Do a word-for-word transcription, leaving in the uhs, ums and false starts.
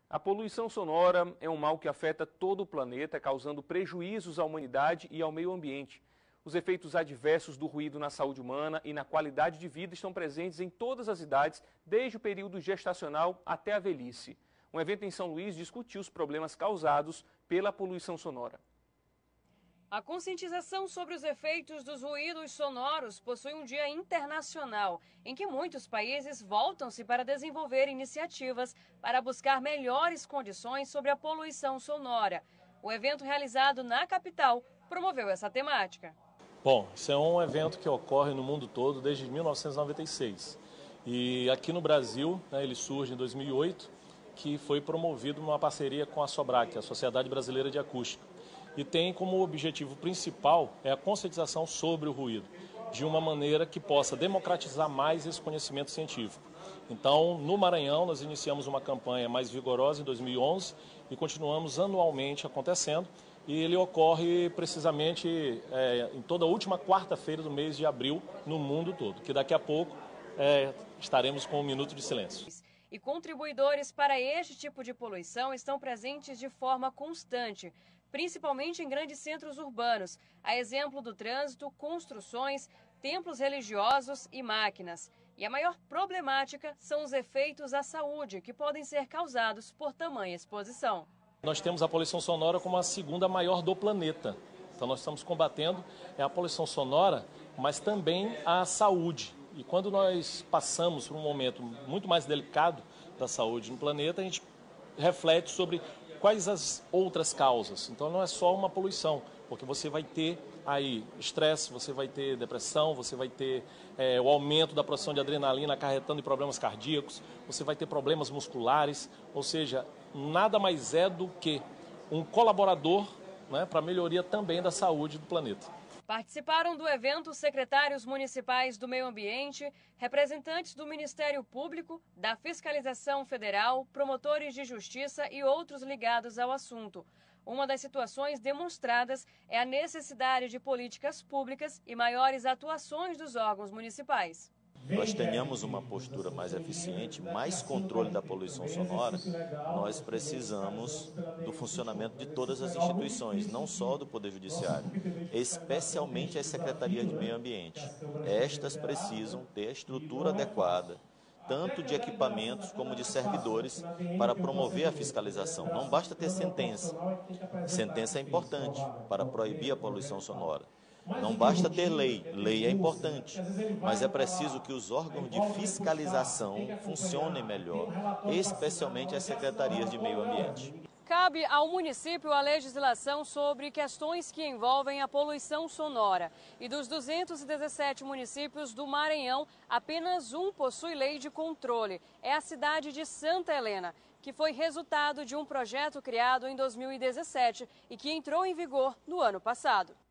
A poluição sonora é um mal que afeta todo o planeta, causando prejuízos à humanidade e ao meio ambiente. Os efeitos adversos do ruído na saúde humana e na qualidade de vida estão presentes em todas as idades, desde o período gestacional até a velhice. Um evento em São Luís discutiu os problemas causados pela poluição sonora. A conscientização sobre os efeitos dos ruídos sonoros possui um dia internacional, em que muitos países voltam-se para desenvolver iniciativas para buscar melhores condições sobre a poluição sonora. O evento realizado na capital promoveu essa temática. Bom, esse é um evento que ocorre no mundo todo desde mil novecentos e noventa e seis. E aqui no Brasil, né, ele surge em dois mil e oito, que foi promovido numa parceria com a SOBRAC, a Sociedade Brasileira de Acústica. E tem como objetivo principal é a conscientização sobre o ruído, de uma maneira que possa democratizar mais esse conhecimento científico. Então, no Maranhão, nós iniciamos uma campanha mais vigorosa em dois mil e onze e continuamos anualmente acontecendo. E ele ocorre precisamente é, em toda a última quarta-feira do mês de abril no mundo todo, que daqui a pouco é, estaremos com um minuto de silêncio. E contribuidores para este tipo de poluição estão presentes de forma constante, principalmente em grandes centros urbanos, a exemplo do trânsito, construções, templos religiosos e máquinas. E a maior problemática são os efeitos à saúde que podem ser causados por tamanha exposição. Nós temos a poluição sonora como a segunda maior do planeta. Então nós estamos combatendo é a poluição sonora, mas também a saúde. E quando nós passamos por um momento muito mais delicado da saúde no planeta, a gente reflete sobre quais as outras causas. Então não é só uma poluição, porque você vai ter aí estresse, você vai ter depressão, você vai ter é, o aumento da produção de adrenalina acarretando em problemas cardíacos, você vai ter problemas musculares, ou seja, nada mais é do que um colaborador, né, para a melhoria também da saúde do planeta. Participaram do evento secretários municipais do Meio Ambiente, representantes do Ministério Público, da Fiscalização Federal, promotores de justiça e outros ligados ao assunto. Uma das situações demonstradas é a necessidade de políticas públicas e maiores atuações dos órgãos municipais. Nós tenhamos uma postura mais eficiente, mais controle da poluição sonora, nós precisamos do funcionamento de todas as instituições, não só do Poder Judiciário, especialmente as secretarias de meio ambiente. Estas precisam ter a estrutura adequada, tanto de equipamentos como de servidores, para promover a fiscalização. Não basta ter sentença. Sentença é importante para proibir a poluição sonora. Não basta ter lei, lei é importante, mas é preciso que os órgãos de fiscalização funcionem melhor, especialmente as secretarias de meio ambiente. Cabe ao município a legislação sobre questões que envolvem a poluição sonora. E dos duzentos e dezessete municípios do Maranhão, apenas um possui lei de controle. É a cidade de Santa Helena, que foi resultado de um projeto criado em dois mil e dezessete e que entrou em vigor no ano passado.